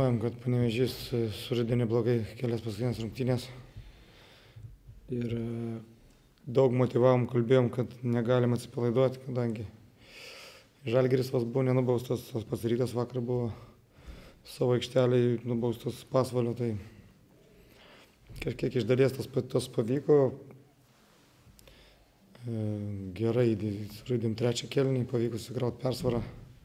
žinojom, kad Panevėžys sužaidė neblogai kelias paskutinės rungtynės. Ir daug motyvavom, kalbėjom, kad negalim atsipalaiduoti, kadangi Žalgiris vos buvo nenubaustas, tas pats Rytas vakar buvo savo aikšteliai nubaustas Pasvalio, tai kažkiek iš dalies tas pavyko. Gerai, sužaidėm trečią kėlinį, pavyko susikrauti persvarą.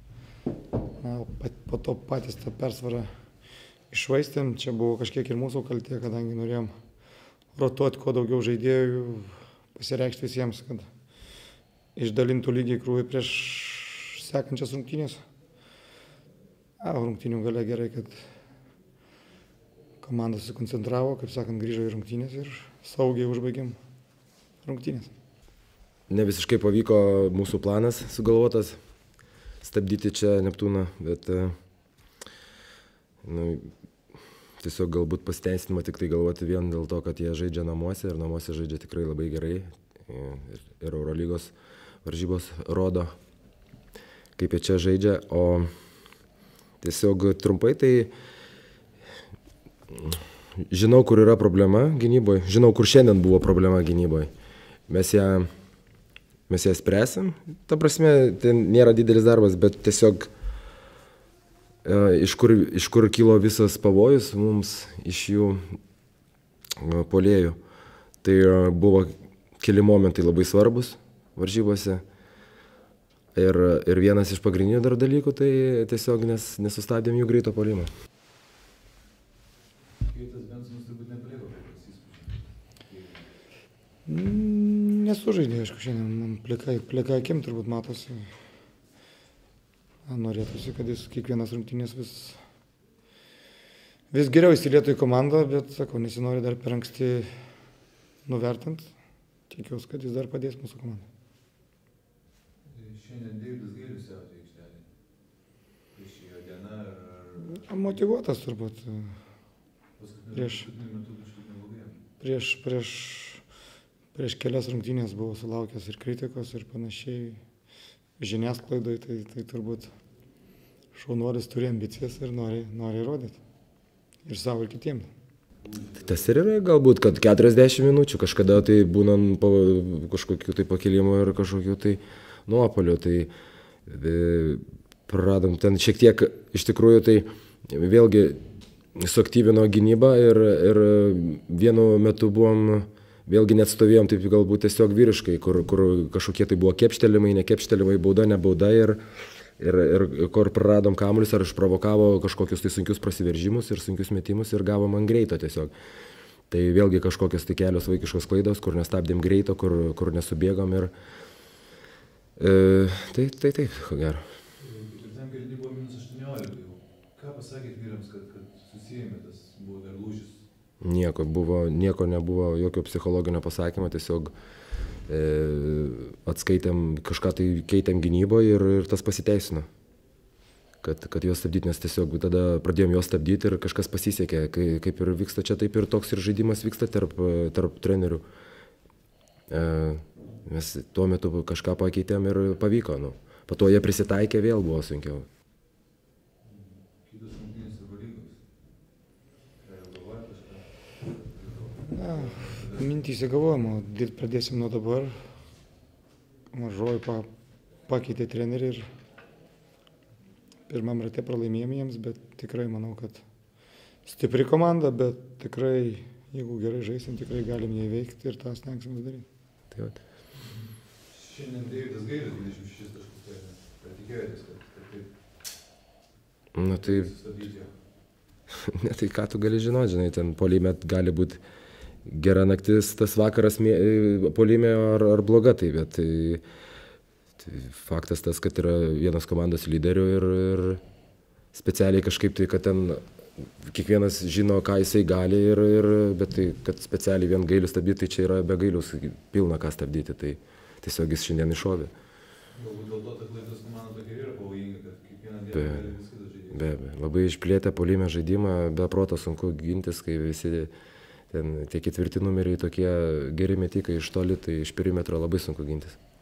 Po to patys tą persvarą iššvaistėm, čia buvo kažkiek ir mūsų kaltė, kadangi norėjom rotuoti kuo daugiau žaidėjų, pasireikšti visiems, kad išdalintų lygiai krūvį prieš sekančias rungtynės. Rungtynių gale gerai, kad komanda susikoncentravo, kaip sakant, grįžo į rungtynės ir saugiai užbaigėm rungtynės. Ne visiškai pavyko mūsų planas sugalvotas stabdyti čia Neptūną, bet tiesiog galbūt pasiteisinimą tik tai galvoti vien dėl to, kad jie žaidžia namuose ir namuose žaidžia tikrai labai gerai. Ir Eurolygos varžybos rodo, kaip jie čia žaidžia. O tiesiog trumpai tai žinau, kur yra problema gynyboje, žinau, kur šiandien buvo problema gynyboje. Mes ją spręsim. Ta prasme, tai nėra didelis darbas, bet tiesiog iš kur kilo visas pavojus mums iš jų puolėjų. Tai buvo keli momentai labai svarbus varžybose. Ir vienas iš pagrindinių dar dalykų, tai tiesiog nesustabdėm jų greito puolimo. Nesužaidė, aišku, šiandien man plika akim turbūt matosi. Norėtųsi, kad jis kiekvienas rungtynės vis geriau įsilietų į komandą, bet, sakau, nesinori dar per anksti nuvertant. Tikiuosi, kad jis dar padės mūsų komandai. Šiandien Deividas Gailius siautė aikštelėje. Prieš jo dieną ar... Motyvuotas turbūt. Prieš kelias rungtynės buvo sulaukęs ir kritikos ir panašiai žiniasklaidoj, tai turbūt šaunuolis turi ambicijas ir nori rodyti. Ir savo ir kitiems. Tas ir yra galbūt, kad 40 minučių kažkada tai būna po kažkokių tai pakilimų ir kažkokių tai nuopuolių. Tai praradom ten šiek tiek, iš tikrųjų tai vėlgi suaktyvino gynybą ir vienu metu buvom vėlgi net stovėjom taip galbūt tiesiog vyriškai, kur kažkokie tai buvo kepštelimai, nekepštelimai, bauda, ne bauda ir kur praradom kamuolius ar išprovokavo kažkokius tai sunkius prasiveržimus ir sunkius metimus ir gavom ant greito tiesiog. Tai vėlgi kažkokios tai kelios vaikiškos klaidos, kur nestabdėm greito, kur nesubėgom ir tai taip, ko gero. Ketvirtam kėliny buvo -18 jau. Ką pasakėt vyrams, kad susijėmė, tas buvo dar lūžis? Nieko nebuvo, jokio psichologinio pasakymo, tiesiog atskaitėm, kažką tai keitėm gynyboje ir tas pasiteisino, kad juos stabdyti, nes tiesiog tada pradėjom juos stabdyti ir kažkas pasisekė, kaip ir vyksta čia, taip ir toks ir žaidimas vyksta tarp trenerių. Mes tuo metu kažką pakeitėm ir pavyko, po to jie prisitaikė, vėl buvo sunkiau. Mintyse galvojama, dirbti pradėsim nuo dabar. Mažoji pakeitė trenerių ir pirmam rate pralaimėjom jiems, bet tikrai manau, kad stipri komanda, bet tikrai, jeigu gerai žaisim, tikrai galim ją įveikti ir tą stengsim daryti. Tai vat. Šiandien Deividas Gailius 26 taškus pelnė. Ar tikėjotės, kad taip sustabdyti jo? Ne, tai ką tu gali žinoti, žinai, ten puolime gali būti gera naktis, tas vakaras puolime ar bloga, bet faktas tas, kad yra vienas komandos lyderių ir specialiai kažkaip tai, kad ten kiekvienas žino, ką jisai gali, bet tai, kad specialiai vien Gailių stabdyti, tai čia yra be Gailius pilna ką stabdyti, tai tiesiog jis šiandien iššovė. Galbūt dėl to ta klaidos komanda tokia yra pavojinga, kad kiekvieną dieną gali vis kitas žaidėjas. Be abejo, labai išplėtę puolime žaidimą, be proto sunku gintis, kai visi ten tie ketvirti numeriai tokie geri metikai iš toli, tai iš perimetro labai sunku gintis.